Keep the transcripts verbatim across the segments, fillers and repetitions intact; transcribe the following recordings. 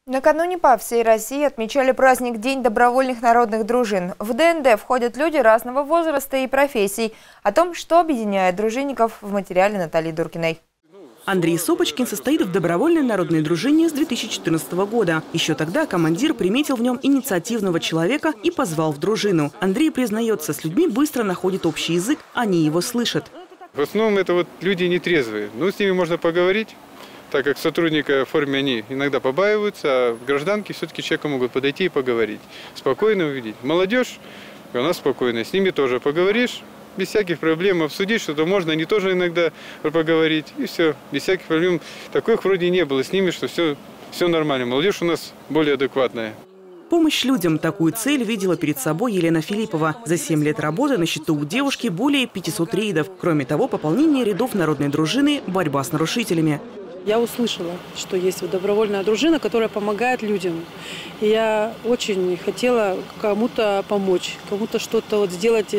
Накануне по всей России отмечали праздник День добровольных народных дружин. В ДНД входят люди разного возраста и профессий. О том, что объединяет дружинников, в материале Натальи Дуркиной. Андрей Сопочкин состоит в добровольной народной дружине с две тысячи четырнадцатого года. Еще тогда командир приметил в нем инициативного человека и позвал в дружину. Андрей признается, с людьми быстро находит общий язык, они его слышат. В основном это вот люди нетрезвые. Ну, с ними можно поговорить, так как сотрудника в форме они иногда побаиваются, а гражданки все-таки человека могут подойти и поговорить. Спокойно увидеть. Молодежь, у нас спокойно, с ними тоже поговоришь, без всяких проблем обсудить что-то можно, они тоже иногда поговорить, и все, без всяких проблем. Таких вроде не было с ними, что все, все нормально. Молодежь у нас более адекватная. Помощь людям – такую цель видела перед собой Елена Филиппова. За семь лет работы на счету у девушки более пятисот рейдов. Кроме того, пополнение рядов народной дружины – борьба с нарушителями. Я услышала, что есть вот добровольная дружина, которая помогает людям. И я очень хотела кому-то помочь, кому-то что-то вот сделать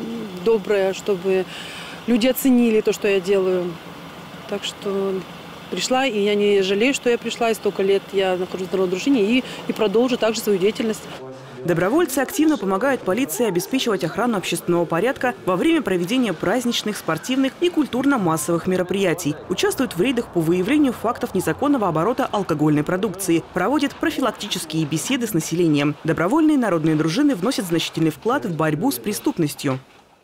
доброе, чтобы люди оценили то, что я делаю. Так что пришла, и я не жалею, что я пришла, и столько лет я нахожусь в народной дружине, и, и продолжу также свою деятельность. Добровольцы активно помогают полиции обеспечивать охрану общественного порядка во время проведения праздничных, спортивных и культурно-массовых мероприятий. Участвуют в рейдах по выявлению фактов незаконного оборота алкогольной продукции. Проводят профилактические беседы с населением. Добровольные народные дружины вносят значительный вклад в борьбу с преступностью.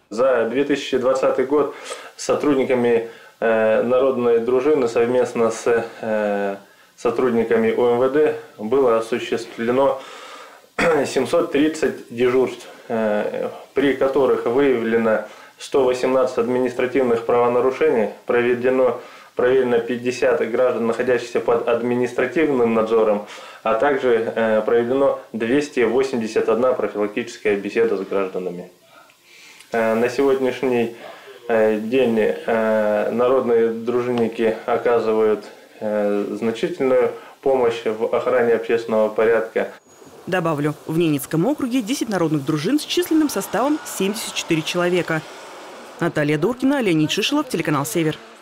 За две тысячи двадцатый год сотрудниками э, народной дружины совместно с э, сотрудниками УМВД было осуществлено семьсот тридцать дежурств, при которых выявлено сто восемнадцать административных правонарушений, проведено, проверено пятьдесят граждан, находящихся под административным надзором, а также проведено двести восемьдесят одна профилактическая беседа с гражданами. На сегодняшний день народные дружинники оказывают значительную помощь в охране общественного порядка. Добавлю, в Ненецком округе десять народных дружин с численным составом семьдесят четыре человека. Наталья Дуркина, Леонид Шишелов, телеканал «Север».